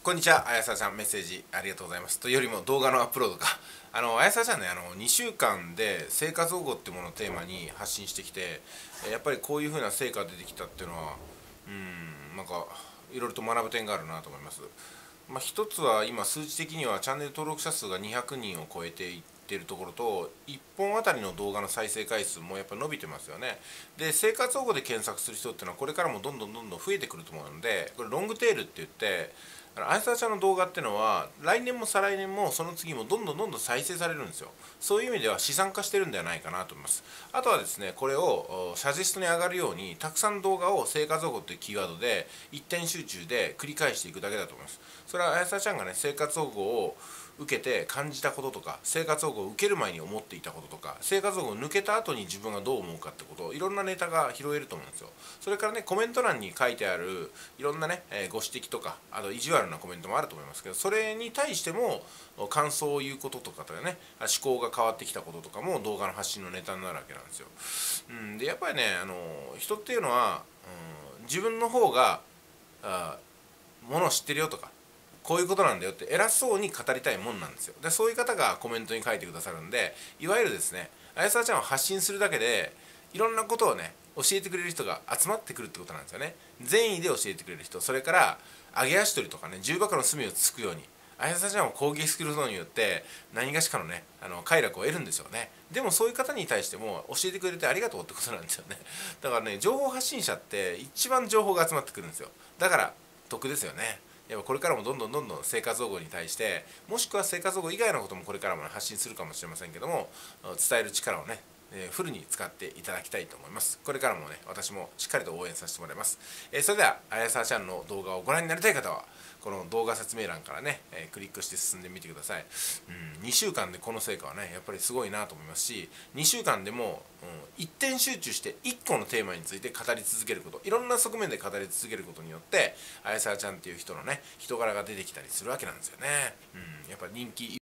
こんにちは、あやさちゃん、メッセージありがとうございます。というよりも動画のアップロードか。あやさちゃんね、2週間で生活保護っていうものをテーマに発信してきて、やっぱりこういう風な成果が出てきたっていうのは、なんか、いろいろと学ぶ点があるなと思います。一つは今、数字的にはチャンネル登録者数が200人を超えていっているところと、1本あたりの動画の再生回数もやっぱ伸びてますよね。で、生活保護で検索する人っていうのは、これからもどんどん増えてくると思うので、これロングテールって言って、あやさちゃんの動画っていうのは来年も再来年もその次もどんどん再生されるんですよ。そういう意味では資産化してるんではないかなと思います。あとはですね、これをサジェストに上がるようにたくさん動画を生活保護というキーワードで一点集中で繰り返していくだけだと思います。それはあやさちゃんがね、生活保護を受けて感じたこととか、生活保護を受ける前に思っていたこととか、生活保護を抜けた後に自分がどう思うかってことをいろんなネタが拾えると思うんですよ。それからね、コメント欄に書いてあるいろんなね、ご指摘とか、あと意地悪なコメントもあると思いますけど、それに対しても感想を言うこととかね、思考が変わってきたこととかも動画の発信のネタになるわけなんですよ。でやっぱりね、人っていうのは、自分の方がものを知ってるよとか、こういうことなんだよって偉そうに語りたいもんなんですよ。でそういう方がコメントに書いてくださるんで、いわゆるですね、あやさちゃんを発信するだけでいろんなことをね教えてくれる人が集まってくるってことなんですよね。善意で教えてくれる人、それから揚げ足取りとかね、重箱の隅をつくようにあやさちゃんを攻撃することによって何がしかのね快楽を得るんですよね。でもそういう方に対しても教えてくれてありがとうってことなんですよね。だからね、情報発信者って一番情報が集まってくるんですよ。だから得ですよね。やっぱこれからもどんどん生活保護に対して、もしくは生活保護以外のこともこれからも、ね、発信するかもしれませんけども、伝える力をねフルに使っていただきたいと思います。これからもね、私もしっかりと応援させてもらいます。それではあやさちゃんの動画をご覧になりたい方はこの動画説明欄からね、クリックして進んでみてください。2週間でこの成果はねやっぱりすごいなと思いますし、2週間でも、一点集中して1個のテーマについて語り続けること、いろんな側面で語り続けることによってあやさちゃんっていう人のね人柄が出てきたりするわけなんですよね。やっぱ人気